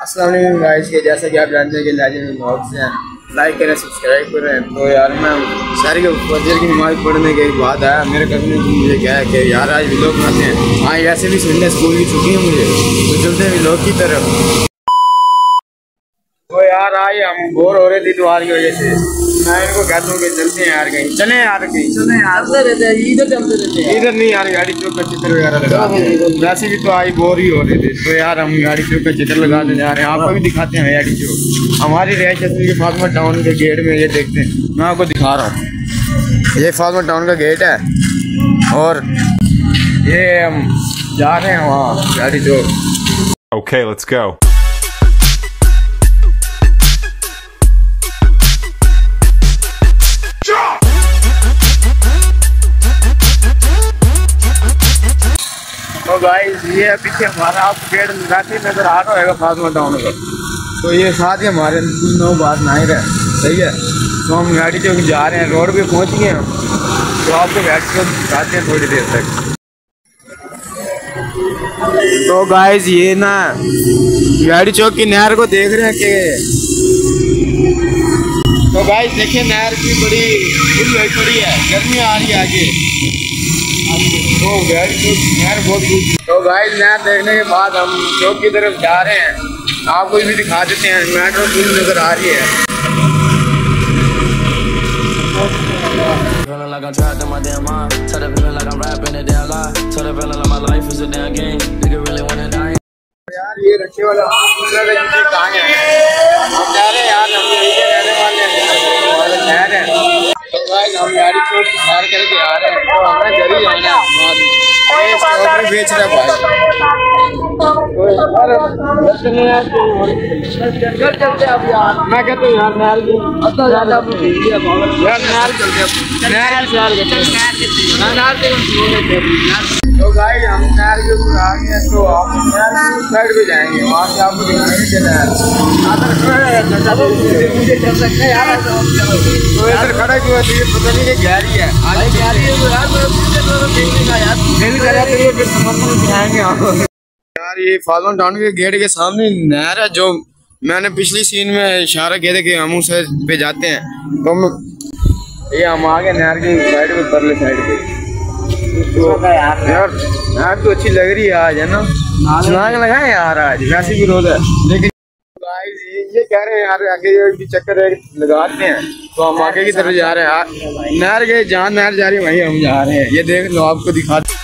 अस्सलाम वालेकुम गाइस के जैसा कि आप जानते हैं कि लेजेंड व्लॉग्स हैं, लाइक करें सब्सक्राइब करें। तो यार मैं सारी के फजर की नमाज़ पढ़ने के बाद आया, मेरे कज़न ने मुझे कहा कि यार आज व्लॉग बनाते हैं। हाँ ऐसे भी संडे स्कूल की छुट्टी है मुझे, तो चलते हैं व्लॉग की तरफ। तो यार आज हम बोर हो रहे थे त्योहार की वजह से, मैं इनको कहता हूँ कि चलते हैं यार कहीं, चले यार कहीं, चले यार रहते हैं इधर चलते रहते हैं। इधर नहीं यार, गाड़ी चौक का चित्र वगैरह लगा वैसे भी तो आज बोर ही हो रहे थे, तो यार हम गाड़ी चौक का चित्र लगाने जा रहे हैं। आपको भी दिखाते हैं गाड़ी चौक, हमारी रिहायश के फातिमा टाउन के गेट में। ये देखते हैं, मैं आपको दिखा रहा हूँ, ये फातिमा टाउन का गेट है और ये हम जा रहे हैं वहाँ गाड़ी चौक। Okay, let's go. तो गाइस ये पीछे हमारा आप गेट लगाते नजर आ रहा होगा फातिमा टाउन का, तो ये साथ ही हमारे कुछ नो बात नहीं रहे, सही है। तो हम गाड़ी चौक जा रहे हैं, रोड पे पहुंच गए हम, तो आपको गाड़ी चौक दिखाते हैं थोड़ी देर तक। तो गाइस ये ना गाड़ी चौक की नहर को देख रहे हैं कि, तो गाइस देखिए नहर की बड़ी फुल हुई पड़ी है, गर्मी आ रही है आगे, तो गाड़ी चौक नहर बहुत दूर। तो गाइस नहर देखने के बाद हम चौक की तरफ जा रहे हैं, आपको भी दिखा देते हैं। मेट्रो पुल नजर आ रही है। यार ये रखे वाला कहाँ है, हम जा रहे हैं यार, हम यहीं रहने वाले हैं, शहर है। तो गाइस हम गाड़ी चौक पार करके आ रहे हैं, तो हमें घर ही जाना है। ये स्ट्रॉबेरी बेच रहा है भाई, मैं कहता हूँ यार नहर तो गाइस हम नहर के ऊपर आ गए हैं, तो आप नहर की साइड पे जाएंगे, वहाँ से आपको दिखाएंगे तो इधर खड़ा क्यों है, ये पता नहीं कि गहरी है, यार। ये फातिमा टाउन के गेट के सामने नहर है, जो मैंने पिछली सीन में इशारा किया था कि हम उस पे जाते हैं। तो ये हम आ गए नहर की साइड पे, परले साइड पे। तो यार नहर तो अच्छी लग रही है आज, है ना, छलांग लगाए यार आज, वैसे भी रोज है। लेकिन ये कह रहे हैं यार आगे चक्कर लगाते हैं, तो हम आगे की तरफ जा रहे हैं। नहर के जहाँ नहर जा रही है वहीं हम जा रहे हैं, ये देख लो आपको दिखा